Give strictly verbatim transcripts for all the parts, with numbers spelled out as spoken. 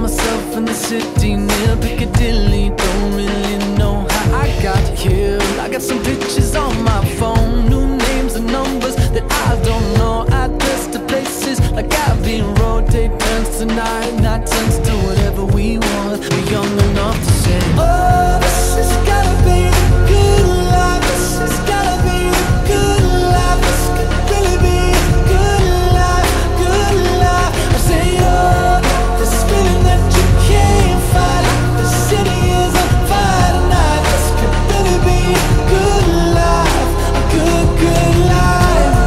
myself in the city near Piccadilly. Don't really know how I got here. I got some pictures on my phone, new names and numbers that I don't know. Address to places like Abbey Road. Day turns to night, night turns to whatever we want. We're young enough to say, oh, this has gotta be the good life. This has gotta be the good life. This could really be the good life, good life. I say, oh, this feeling that you can't fight. The city is on fire tonight. This could really be a good life, a good, good life.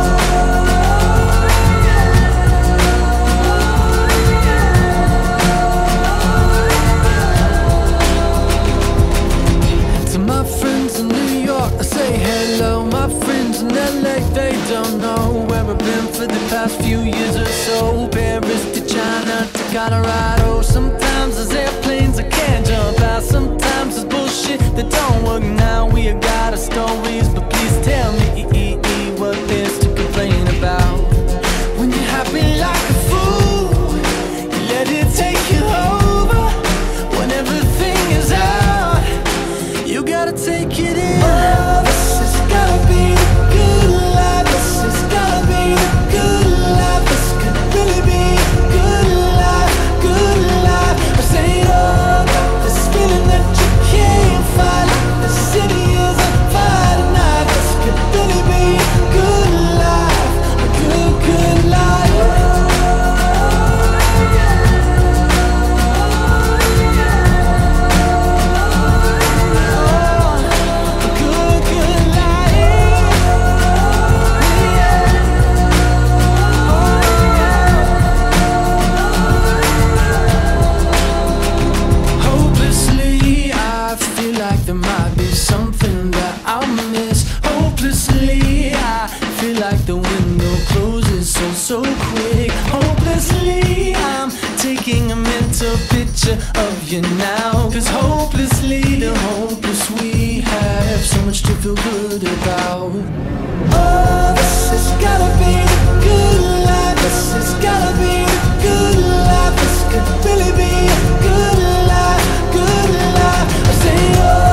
To my friends in New York, I say hello. My friends in L A, they don't know where I've been for the past few years or so. Paris to China to Colorado. Sometimes there's airplanes I can't jump out. Sometimes there's bullshit that don't work now. We have got our stories, but please tell me what there's to complain about. When you're happy like a fool, you let it take you over. When everything is out, you gotta take it in. Oh, this has gotta be the good life. This has gotta be the good life. This could really be the good life, good life. I say, oh, this feeling that you can't fight. The city is on fire tonight. This could really be a good life, a good, good life. There might be something that I'll miss. Hopelessly, I feel like the window closes so, so quick. Hopelessly, I'm taking a mental picture of you now. Cause hopelessly, the hopeless we have so much to feel good about. Oh, this has gotta be the good life. This has gotta be the good life. This could really be a good life, good life. I say, oh,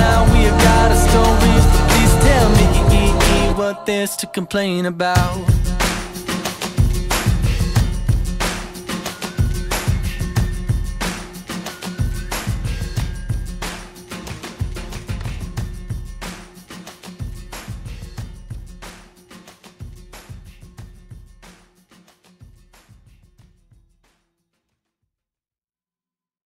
there's to complain about.